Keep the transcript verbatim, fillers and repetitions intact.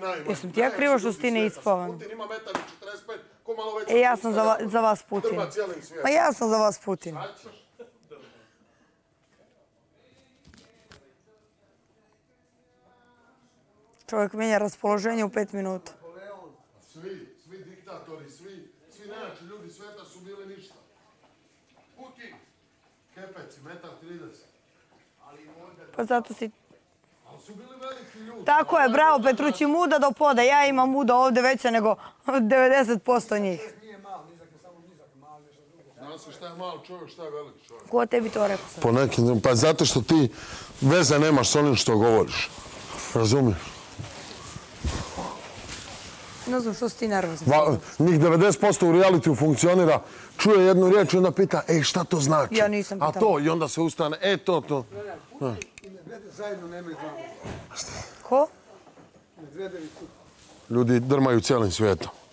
najmanji. Jesam ti ja krivo što si ti neispavan? Putin ima metar i četrdeset pet, ko malo veća. E, ja sam za vas Putin. Drma cijelim svijetom. Ma ja sam za vas Putin. Čovjek menja raspoloženje u pet minuta. Svi, svi diktatori, svi, svi najjači ljudi sveta su bili ništa. Putin, kepeci, metar trideset. Pa zato si... Ali su bili veliki ljudi. Tako je, bravo Petrući, muda do poda. Ja imam muda ovdje veće nego devedeset posto njih. Znaš se šta je malo čovjek, šta je veliki čovjek. Ko tebi to rekao sam? Po nekim, pa zato što ti veze nemaš s onim što govoriš. Razumiješ? Ne znam što si ti nervozan. Njih devedeset posto u realitiju funkcionira, čuje jednu riječ i onda pita, ej, šta to znači? Ja nisam pitala. A to, i onda se ustane, e, to, to. Zajedno nemaju dva. Ko? Medvedev i Putin. Ljudi drmaju cijelim svijetom.